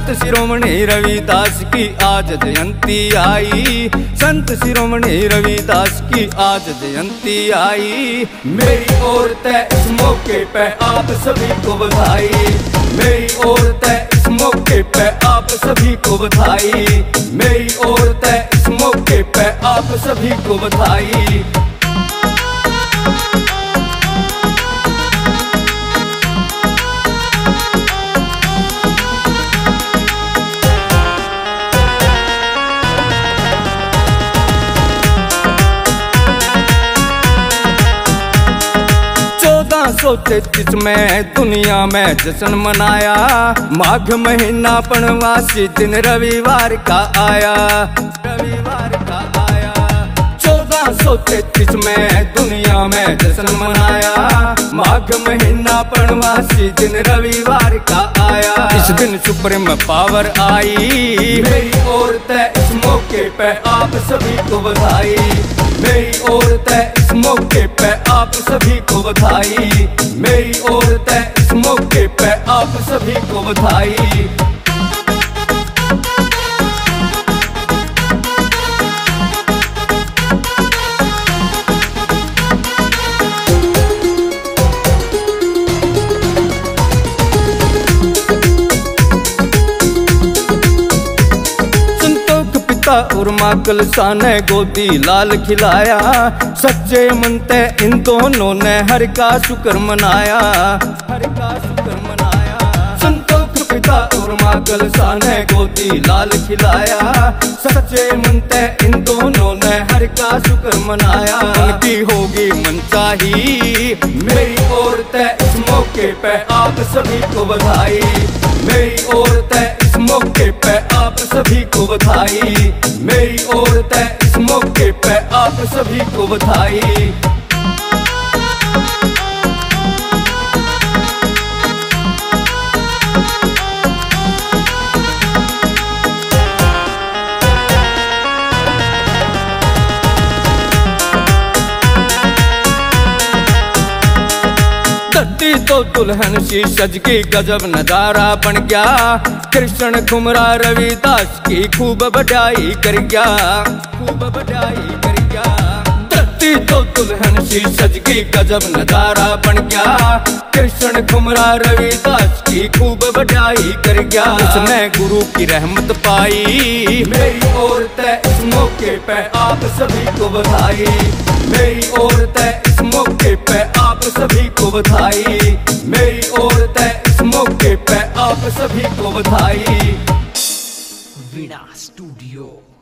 संत शिरोमणि रविदास की आज जयंती आई, संत शिरोमणि रविदास की आज जयंती आई। मेरी ओर से इस मौके पे आप सभी को बधाई, मेरी ओर से इस मौके पे आप सभी को बधाई, मेरी ओर से इस मौके पे आप सभी को बधाई। में दुनिया में जश्न मनाया, माघ महीना पणवासी दिन रविवार का आया, रविवार का आया। 1433 में दुनिया में जश्न मनाया, माघ महीना पणवासी दिन रविवार का आया। इस दिन सुप्रीम पावर आई, मेरी ओर से इस मौके पे आप सभी को बधाई, मेरी ओर से इस मौके पे आप सभी को बधाई, मेरी ओर से इस मौके पे आप सभी को बधाई। और माँ कलसा ने गोदी लाल खिलाया, सच्चे मन ते इन दोनों ने हर का शुक्र मनाया, हर का शुक्र मनाया। संतोष पिता और माँ कलसा ने गोदी लाल खिलाया, सच्चे मन ते इन दोनों ने हर का शुक्र मनाया। उनकी होगी मनचाही, मेरी ओर से इस मौके पे आप सभी को बधाई, मेरी ओर से इस मौके पे आप सभी को बधाई, मेरी ओर से इस मौके पे आप सभी को बधाई। धरती तो दुल्हन सी सज की गजब नजारा बन गया, कृष्ण कुमरा रविदास की खूब बधाई कर गया, खूब बधाई कर गया। धरती तो दुल्हन सी सज की गजब नजारा बन गया, कृष्ण कुमरा रविदास की खूब बधाई कर गया। उसने गुरु की रहमत पाई, मेरी ओर से इस मौके पे आप सभी को बधाई, मेरी ओर से इस मौके पे आप सभी को बधाई, मेरी ओर से इस मौके पे आप सभी को बधाई। वीणा स्टूडियो।